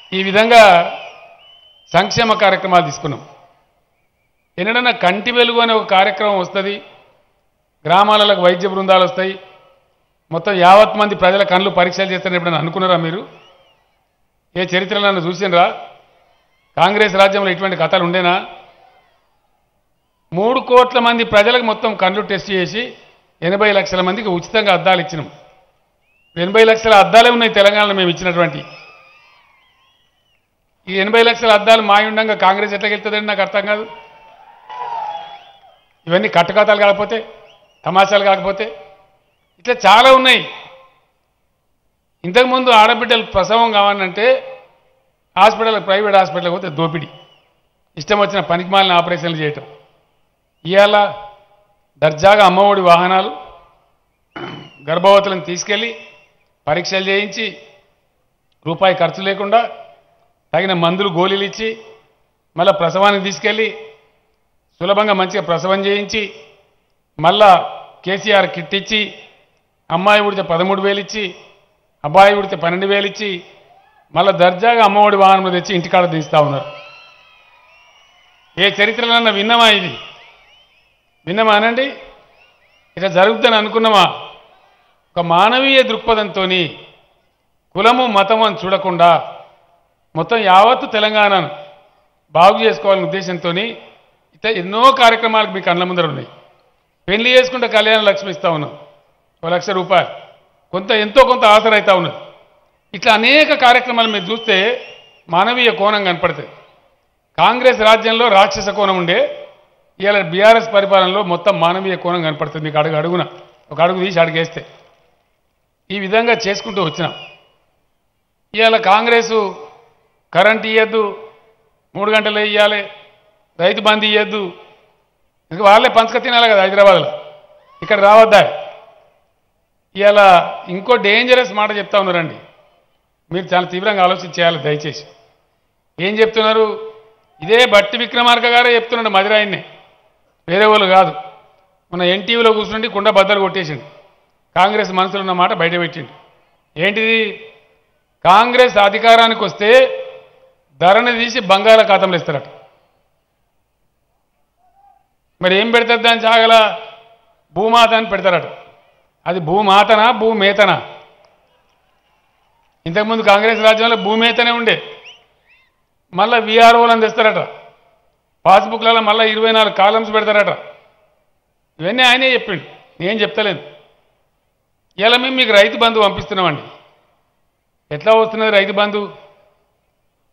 ఈ విధంగా సంక్షేమ కార్యక్రమాలు తీసుకున్నాం. ఎన్నడన్నా కంటి వెలుగు అనే ఒక కార్యక్రమం వస్తుంది, గ్రామాలకు వైద్య బృందాలు వస్తాయి, మొత్తం యావత్ మంది ప్రజల కళ్ళు పరీక్షలు చేస్తారని ఎప్పుడైనా అనుకున్నారా మీరు? ఏ చరిత్రలను చూసినరా? కాంగ్రెస్ రాజ్యంలో ఇటువంటి కథలు ఉండేనా? 3 కోట్ల మంది ప్రజలకు మొత్తం కళ్ళు టెస్ట్ చేసి 80 లక్షల మందికి ఉచితంగా అద్దాలు ఇచ్చినాం. 80 లక్షల అద్దాలే ఉన్నాయి తెలంగాణలో మేము ఇచ్చినటువంటి. ఈ 80 లక్షల అద్దాలు మాయుండంగా కాంగ్రెస్ ఎట్లా గెలుతుందండి నాకు అర్థం కాదు. ఇవన్నీ కట్టుకథలు కాకపోతే, తమాషాలు కాకపోతే ఇట్లా చాలా ఉన్నాయి. ఇంతకుముందు ఆడబిడ్డలు ప్రసవం కావాలంటే ప్రైవేట్ హాస్పిటల్కి పోతే దోపిడీ, ఇష్టం వచ్చిన పనికిమాలిన ఆపరేషన్లు చేయటం. ఇవాళ దర్జాగా అమ్మఒడి వాహనాలు గర్భవతులను తీసుకెళ్ళి పరీక్షలు చేయించి రూపాయి ఖర్చు లేకుండా తగిన మందులు గోళీలు ఇచ్చి మళ్ళీ ప్రసవానికి తీసుకెళ్ళి సులభంగా మంచిగా ప్రసవం చేయించి మళ్ళా కేసీఆర్ కిట్ ఇచ్చి అమ్మాయి ఉడితే 13,000 ఇచ్చి అబ్బాయి ఉడితే 12,000 ఇచ్చి మళ్ళీ దర్జాగా అమ్మఒడి వాహనం తెచ్చి ఇంటికాడ దించుతా ఉన్నారు. ఏ చరిత్రలన్నా విన్నామా? ఇది విన్నామా అనండి? ఇట్లా జరుగుతుందని అనుకున్నామా? ఒక మానవీయ దృక్పథంతో కులము మతము అని చూడకుండా మొత్తం యావత్తు తెలంగాణను బాగు చేసుకోవాలనే ఉద్దేశంతో ఇట్లా ఎన్నో కార్యక్రమాలకు మీ కళ్ళ ముందర ఉన్నాయి. పెళ్లి చేసుకుంటే కళ్యాణ లక్ష్మి ఇస్తా ఉన్నాం, 1 లక్ష రూపాయలు, ఎంతో కొంత ఆసర అవుతా ఉన్నది. ఇట్లా అనేక కార్యక్రమాలు మీరు చూస్తే మానవీయ కోణం కనపడుతుంది. కాంగ్రెస్ రాజ్యంలో రాక్షస కోణం ఉండే, ఇవాళ బీఆర్ఎస్ పరిపాలనలో మొత్తం మానవీయ కోణం కనపడుతుంది. మీకు అడుగున ఒక అడుగు తీసి అడుగేస్తే ఈ విధంగా చేసుకుంటూ వచ్చినాం. ఇవాళ కాంగ్రెసు కరెంట్ ఇవ్వద్దు, 3 గంటలు ఇవ్వాలి, రైతు బంధు ఇవ్వద్దు, ఇంకా వాళ్ళే పంచక తినాలి కదా హైదరాబాద్లో, ఇక్కడ రావద్దా? ఇవాళ ఇంకో డేంజరస్ మాట చెప్తా ఉన్నారండి, మీరు చాలా తీవ్రంగా ఆలోచించేయాలి దయచేసి. ఏం చెప్తున్నారు? ఇదే బట్టి విక్రమార్క గారే చెప్తున్నాడు, మదిరాయిన్నే, వేరే వాళ్ళు కాదు. మన ఎన్టీవీలో కూర్చుండి కుండ బద్దలు కొట్టేసిండు, కాంగ్రెస్ మనసులో ఉన్న మాట బయట పెట్టిండు. ఏంటిది? కాంగ్రెస్ అధికారానికి వస్తే ధరని తీసి బంగాళాఖాతంలో ఇస్తారట. మరి ఏం పెడతారు దాని జాగల? భూమాత అని పెడతారట. అది భూమాతనా భూమేతనా? ఇంతకుముందు కాంగ్రెస్ రాజ్యంలో భూమేతనే ఉండే, మళ్ళీ వీఆర్ఓలను తెస్తారట, పాస్బుక్లలో మళ్ళీ 24 కాలమ్స్ పెడతారట. ఇవన్నీ ఆయనే చెప్పిండు, నేను చెప్తలేదు. ఇలా మేము మీకు రైతు బంధు పంపిస్తున్నామండి. ఎట్లా వస్తున్నది రైతు బంధు?